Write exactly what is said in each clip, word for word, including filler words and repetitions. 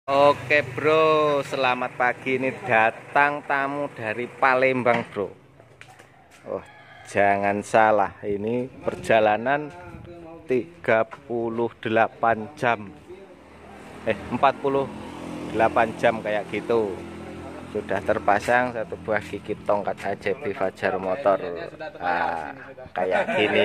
Oke bro, selamat pagi. Ini datang tamu dari Palembang bro. Oh, jangan salah, ini perjalanan tiga puluh delapan jam. Eh, empat puluh delapan jam kayak gitu. Sudah terpasang satu buah gigit tongkat A J B Fajar motor. Ah, kayak gini.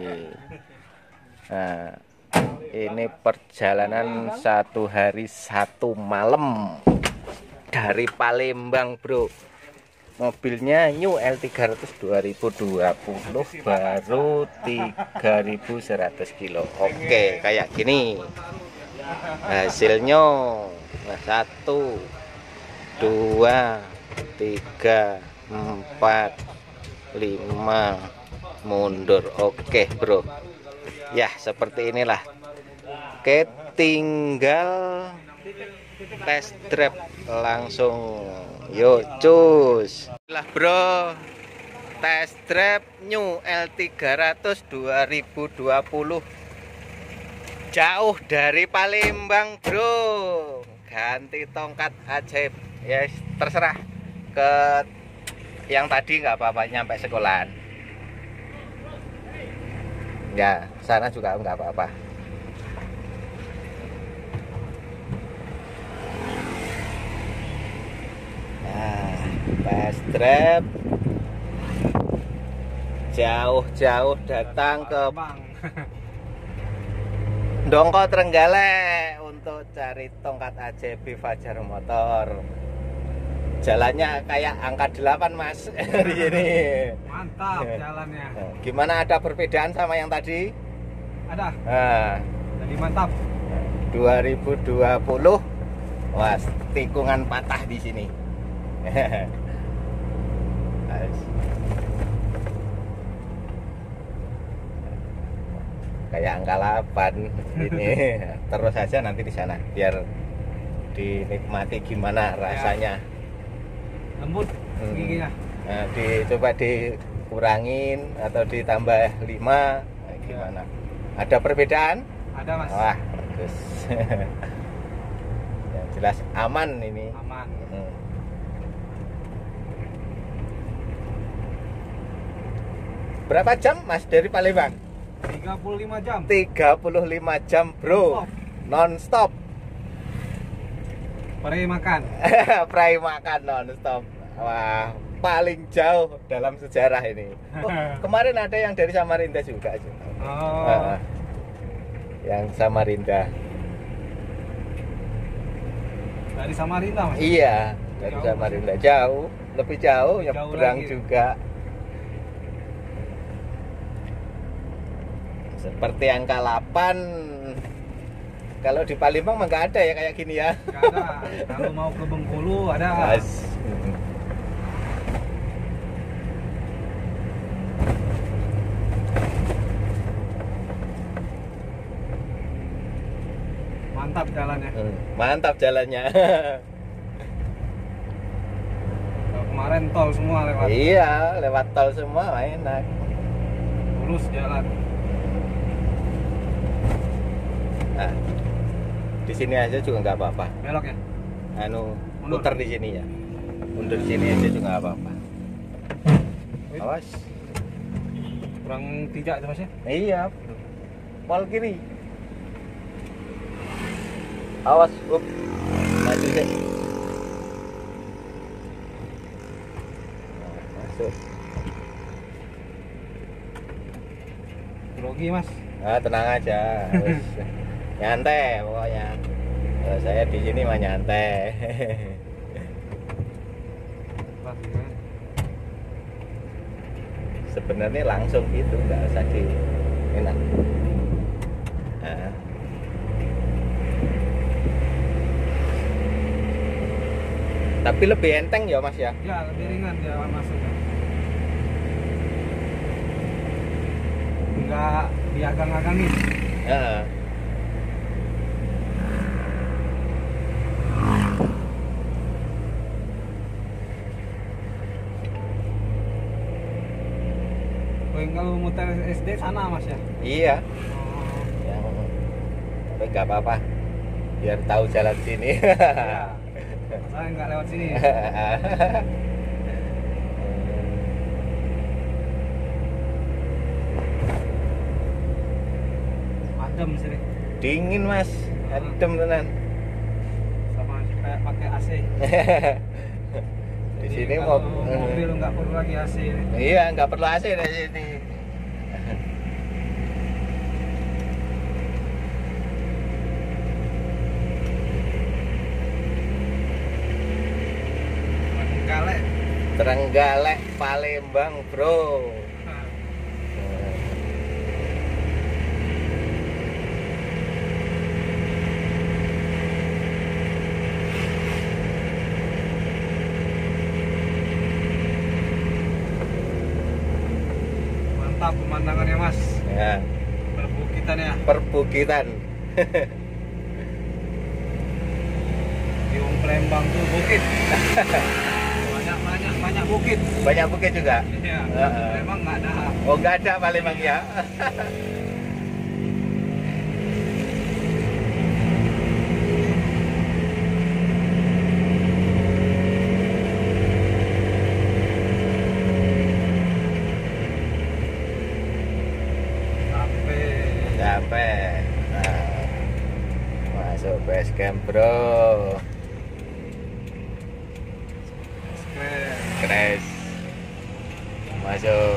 Nah, ini perjalanan satu hari satu malam dari Palembang bro. Mobilnya New L tiga ratus dua ribu dua puluh, baru tiga ribu seratus kilo. Oke, kayak gini hasilnya. Nah, satu dua tiga empat lima mundur. Oke bro, ya seperti inilah. Oke, tinggal test drive langsung. Yuk cus lah bro, test drive New L tiga ratus dua ribu dua puluh. Jauh dari Palembang bro, ganti tongkat ajaib. Ya terserah, ke yang tadi nggak apa-apa, nyampe sekolahan. Ya sana juga nggak apa-apa. Nah, test drive jauh-jauh datang ke Dongko Trenggalek untuk cari tongkat A J B Fajar motor. Jalannya kayak angka delapan mas di sini. Mantap jalannya. Gimana, ada perbedaan sama yang tadi? Ada. Nah, Jadi mantap. dua ribu dua puluh. Wah, tikungan patah di sini. Kayak angka delapan ini. Terus aja nanti di sana biar dinikmati gimana rasanya. Lembut Hmm. giginya. Nah, dicoba dikurangin atau ditambah lima, nah, gimana? Ada perbedaan? Ada mas. Wah, bagus. Yang jelas aman ini. Aman. Hmm. Berapa jam mas dari Palembang? tiga puluh lima jam. tiga puluh lima jam bro, non stop. Peri makan. Prai makan non stop. Wah, paling jauh dalam sejarah ini. Oh, kemarin ada yang dari Samarinda juga. Oh. Uh, yang Samarinda. Dari Samarinda mas. Iya, dari Jauh. Samarinda jauh, lebih jauh, Jauh nyebrang lagi. juga. Seperti angka delapan. Kalau di Palembang mah nggak ada ya kayak gini ya. Gak ada. Kalau mau ke Bengkulu ada. Mas. Mantap jalannya. Hmm, mantap jalannya. Kalau kemarin tol semua lewat. Iya, lewat tol semua enak. Lurus jalan. Nah, di sini aja juga nggak apa-apa. Belok ya. Anu, Mundur. putar di sini ya. Mundur di sini aja juga nggak apa-apa. Awas. Kurang tiga itu mas ya. Iya, pol kiri. Awas, up. Maju deh. Nah, masuk. Grogi mas. Ah, tenang aja. Wes. Nyantai pokoknya. Kalau saya di sini mah nyantai. Wah, gimana? Sebenarnya langsung gitu, nggak usah di enak. Nah. Tapi lebih enteng ya mas ya. Ya lebih ringan dia masuknya. Enggak diagang-agangin. Heeh. Kalau muter S D sana mas ya. Iya. Oh. Yang tapi nggak apa-apa. biar tahu jalan sini. Ya. Saya nggak lewat sini. Adem sini. Dingin mas, adem tenan. Sama kayak pakai A C. Di Jadi sini kalau mau mobil nggak perlu lagi A C ini. iya nggak perlu A C di sini. Trenggalek. Trenggalek Palembang bro. Mantap pemandangannya mas. Ya, Perbukitan ya. perbukitan. Di Wong Palembang tuh bukit. banyak banyak banyak bukit. Banyak bukit juga. Iya. Heeh. Palembang nggak ada. Oh nggak ada Palembang ya. Sampai. Sampai. Nah, masuk base camp bro. Keren. Crash. Masuk.